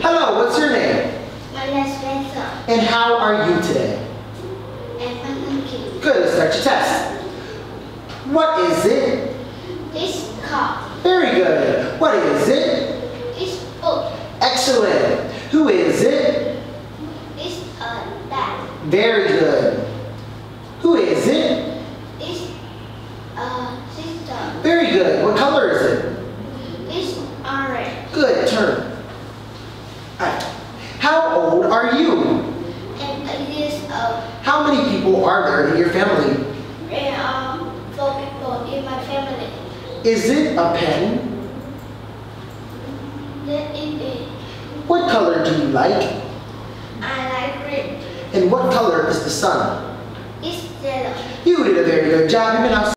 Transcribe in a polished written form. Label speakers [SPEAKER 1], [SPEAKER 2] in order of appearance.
[SPEAKER 1] Hello, what's your name?
[SPEAKER 2] My name is Spencer.
[SPEAKER 1] And how are you today?
[SPEAKER 2] I'm Frankie.
[SPEAKER 1] Good, let's start your test. What is it?
[SPEAKER 2] It's car.
[SPEAKER 1] Very good. What is it?
[SPEAKER 2] It's boat.
[SPEAKER 1] Excellent. Who is it?
[SPEAKER 2] It's a dad.
[SPEAKER 1] Very good. Who is it?
[SPEAKER 2] It's a sister.
[SPEAKER 1] Very good. What color is it?
[SPEAKER 2] It's orange.
[SPEAKER 1] Good, turn. Alright. How old are you?
[SPEAKER 2] And 8 years old.
[SPEAKER 1] How many people are there in your family?
[SPEAKER 2] There are 4 people in my family.
[SPEAKER 1] Is it a pen?
[SPEAKER 2] That is it.
[SPEAKER 1] What color do you like?
[SPEAKER 2] I like green.
[SPEAKER 1] And what color is the sun?
[SPEAKER 2] It's yellow.
[SPEAKER 1] You did a very good job. You've been out